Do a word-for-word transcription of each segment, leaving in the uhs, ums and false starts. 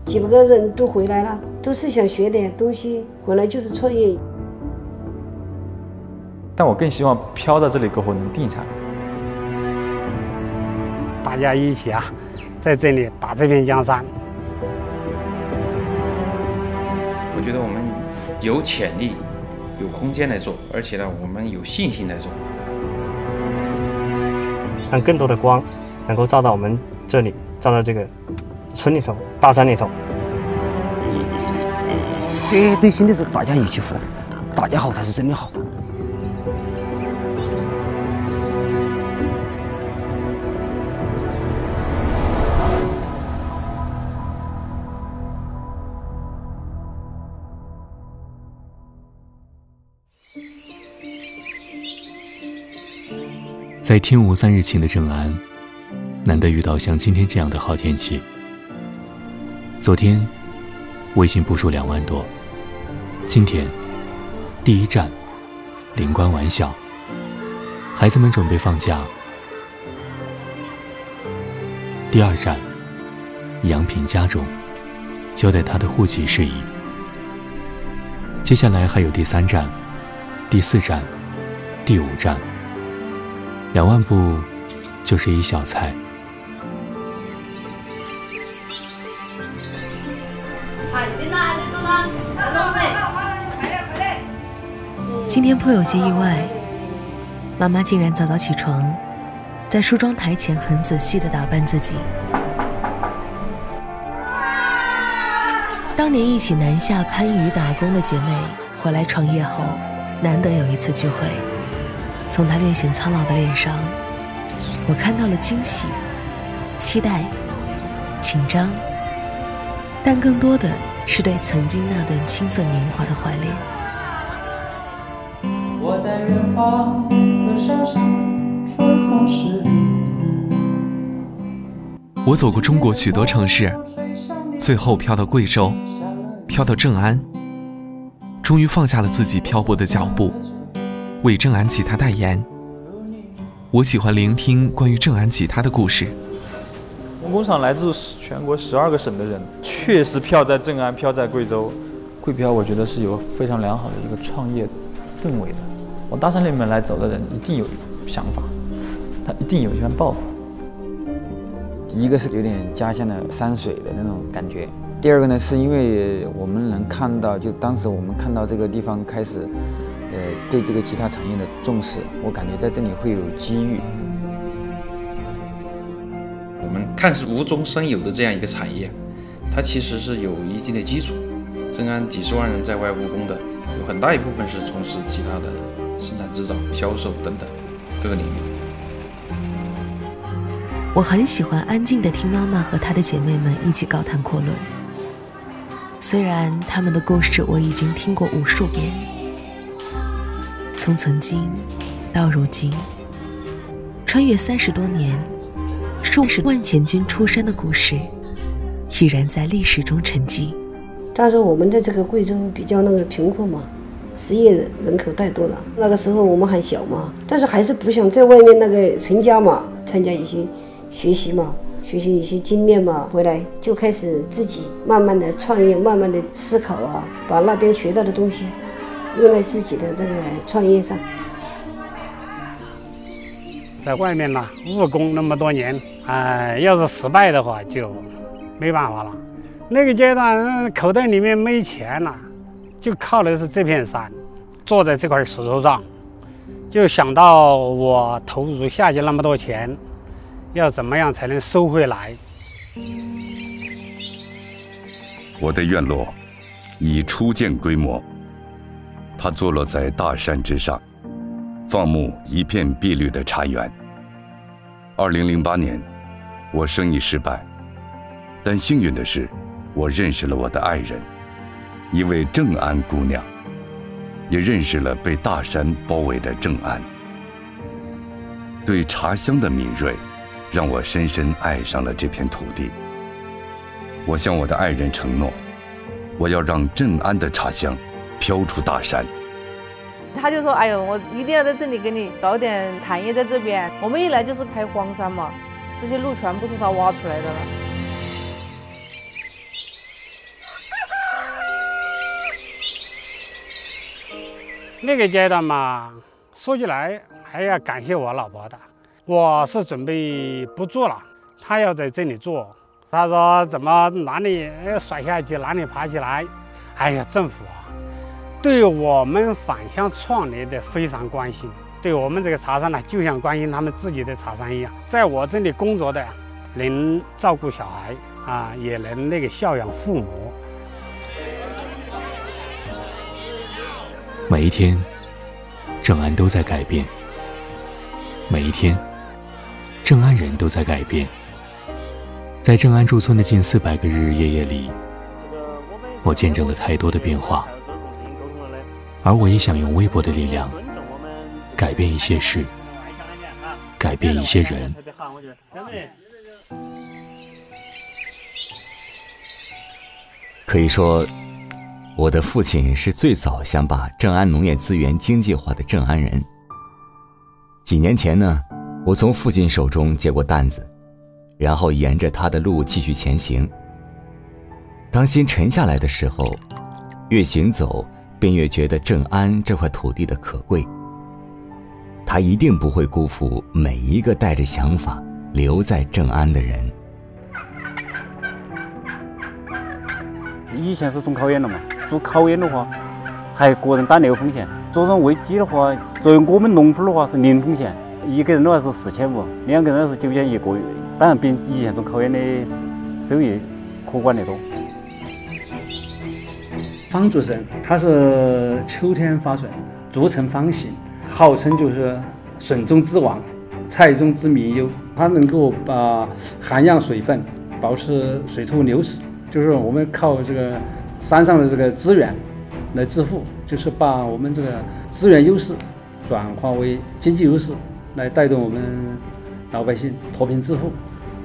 几百个人都回来了，都是想学点东西，回来就是创业。 但我更希望漂到这里过后能定下来。 大家一起啊，在这里打这片江山。 我觉得我们有潜力、有空间来做，而且呢，我们有信心来做。 让更多的光能够照到我们这里，照到这个村里头、大山里头。 绝对性的是大家一起服务，大家好才是真的好。 在天无三日晴的正安，难得遇到像今天这样的好天气。昨天微信步数两万多，今天第一站灵官玩笑，孩子们准备放假。第二站杨平家中，交代他的户籍事宜。接下来还有第三站、第四站、第五站。两万步就是一小菜。 今天颇有些意外，妈妈竟然早早起床，在梳妆台前很仔细地打扮自己。当年一起南下番禺打工的姐妹回来创业后，难得有一次聚会。从她略显苍老的脸上，我看到了惊喜、期待、紧张，但更多的是对曾经那段青涩年华的怀恋。 我在远方的山上，春风十里。 我走过中国许多城市，最后飘到贵州，飘到正安，终于放下了自己漂泊的脚步。为正安吉他代言。我喜欢聆听关于正安吉他的故事。 工工厂来自全国十二个省的人，确实漂在正安，漂在贵州。贵漂我觉得是有非常良好的一个创业氛围的。往大山里面来走的人，一定有想法，他一定有一番抱负。 一个是有点家乡的山水的那种感觉，第二个呢，是因为我们能看到，就当时我们看到这个地方开始。呃，对这个吉他产业的重视，我感觉在这里会有机遇。 我们看似无中生有的这样一个产业，它其实是有一定的基础。正安几十万人在外务工的，有很大一部分是从事吉他的生产、制造、销售等等各个领域。 我很喜欢安静地听妈妈和她的姐妹们一起高谈阔论，虽然她们的故事我已经听过无数遍。从曾经到如今，穿越三十多年，数十万前军出山的故事依然在历史中沉寂。 但是我们的这个贵州比较那个贫困嘛，失业人口太多了。那个时候我们还小嘛，但是还是不想在外面那个成家嘛，参加一些学习嘛，学习一些经验嘛，回来就开始自己慢慢的创业，慢慢的思考啊，把那边学到的东西用在自己的这个创业上。 在外面呢，务工那么多年，呃，要是失败的话就没办法了。那个阶段口袋里面没钱了，就靠的是这片山，坐在这块石头上，就想到我投入下去那么多钱，要怎么样才能收回来。 我的院落以初建规模，它坐落在大山之上，放牧一片碧绿的茶园。二零零八年，我生意失败，但幸运的是，我认识了我的爱人，一位正安姑娘，也认识了被大山包围的正安。对茶香的敏锐，让我深深爱上了这片土地。我向我的爱人承诺，我要让正安的茶香飘出大山。 他就说：“哎呦，我一定要在这里给你搞点产业在这边。我们一来就是开荒山嘛，这些路全部是他挖出来的了。” 那个阶段嘛，说起来还要感谢我老婆的。我是准备不做了，她要在这里做。她说怎么哪里甩下去，哪里爬起来。哎呀，政府啊，对我们返乡创业的非常关心，对我们这个茶商呢，就像关心他们自己的茶商一样。在我这里工作的，能照顾小孩啊，也能那个孝养父母。 每一天，正安都在改变。每一天，正安人都在改变。在正安驻村的近四百个日日夜夜里，我见证了太多的变化，而我也想用微薄的力量，改变一些事，改变一些人。 可以说，我的父亲是最早想把正安农业资源经济化的正安人。几年前呢，我从父亲手中接过担子，然后沿着他的路继续前行。当心沉下来的时候，越行走便越觉得正安这块土地的可贵。他一定不会辜负每一个带着想法留在正安的人。 以前是种烤烟的嘛，做烤烟的话，还个人打那个风险。做成喂鸡的话，作为我们农夫的话是零风险，一个人的话是四千五，两个人是九千一个月。当然比以前种烤烟的收益可观得多。 方竹生，它是秋天发笋，竹呈方形，号称就是笋中之王，菜中之名优。它能够把涵养水分，保持水土流失，就是我们靠这个山上的这个资源来致富，就是把我们这个资源优势转化为经济优势，来带动我们老百姓脱贫致富。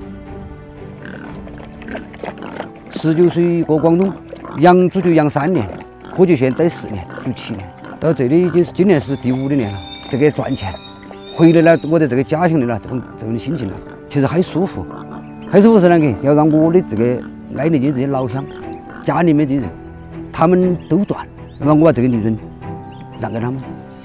十九岁过广东，养猪就养三年，火炬县待四年，就七年。到这里已经是今年是第五的年了，这个赚钱，回来了我的这个家乡的了这种这种心情了，其实还舒服，还舒服是啷个？要让我的这个挨邻近这些老乡，家里面的人，他们都赚，那么我把这个利润让给他们。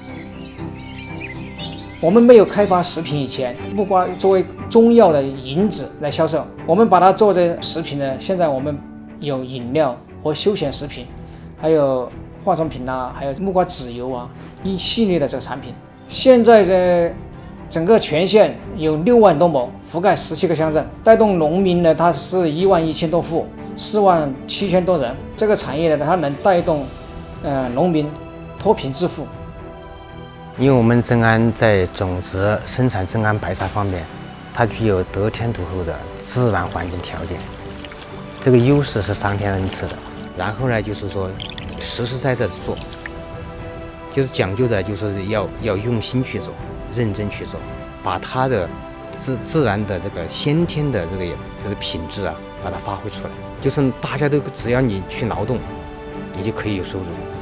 我们没有开发食品以前，木瓜作为中药的引子来销售，我们把它做成食品呢。现在我们有饮料和休闲食品，还有化妆品啊，还有木瓜籽油啊，一系列的这个产品。现在的整个全县有六万多亩，覆盖十七个乡镇，带动农民呢，它是一万一千多户，四万七千多人。这个产业呢，它能带动呃农民脱贫致富。 因为我们正安在种植、生产正安白茶方面，它具有得天独厚的自然环境条件，这个优势是上天恩赐的。然后呢，就是说实实在在的做，就是讲究的，就是要要用心去做，认真去做，把它的自自然的这个先天的这个这个品质啊，把它发挥出来。就是大家都只要你去劳动，你就可以有收入。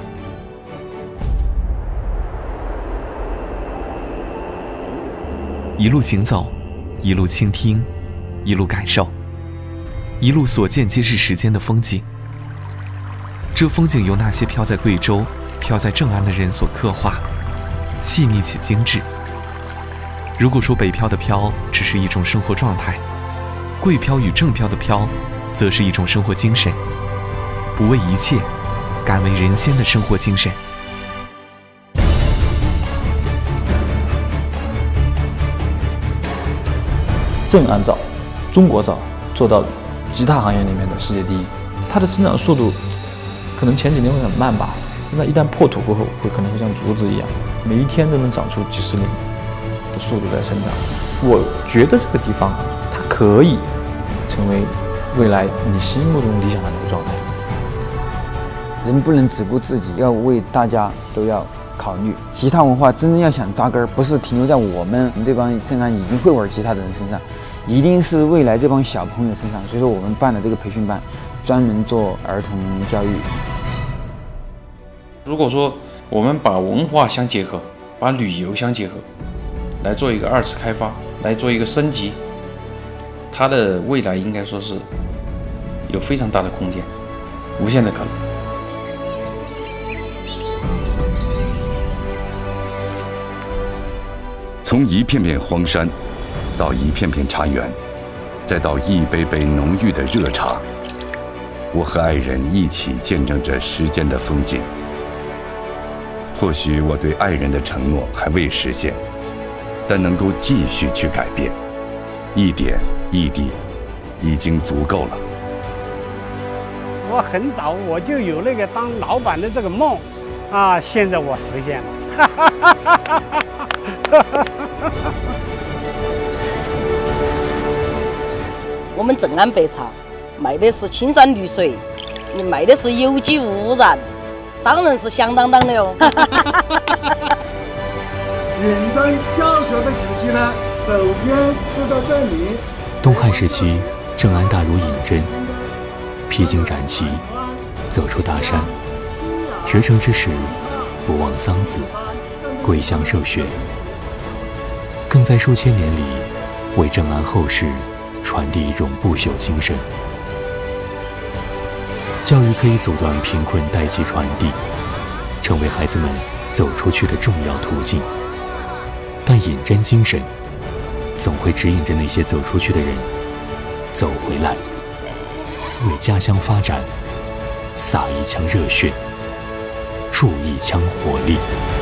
一路行走，一路倾听，一路感受，一路所见皆是时间的风景。这风景由那些飘在贵州、飘在正安的人所刻画，细腻且精致。如果说北漂的漂只是一种生活状态，贵漂与正漂的漂，则是一种生活精神，不为一切，敢为人先的生活精神。 正安枣，中国枣做到吉他行业里面的世界第一。它的生长速度可能前几年会很慢吧，那一旦破土过后，会可能会像竹子一样，每一天都能长出几十厘米的速度在生长。我觉得这个地方它可以成为未来你心目中理想的那个状态。 人不能只顾自己，要为大家都要考虑。吉他文化真正要想扎根，不是停留在我们这帮正安已经会玩吉他的人身上，一定是未来这帮小朋友身上。所以说我们办的这个培训班，专门做儿童教育。 如果说我们把文化相结合，把旅游相结合，来做一个二次开发，来做一个升级，它的未来应该说是有非常大的空间，无限的可能。 从一片片荒山，到一片片茶园，再到一杯杯浓郁的热茶，我和爱人一起见证着时间的风景。或许我对爱人的承诺还未实现，但能够继续去改变，一点一滴，已经足够了。 我很早我就有那个当老板的这个梦，啊，现在我实现了。 我们正安白茶卖的是青山绿水，你卖的是有机无污染，当然是响当当的哦。 认真教学的主题呢，首先是到这里。 东汉时期，郑安大儒尹真披荆斩棘，走出大山，学成之时，不忘桑梓，归乡受学，更在数千年里为郑安后世传递一种不朽精神。教育可以阻断贫困代际传递，成为孩子们走出去的重要途径。但尹真精神总会指引着那些走出去的人走回来，为家乡发展洒一腔热血，注一腔活力。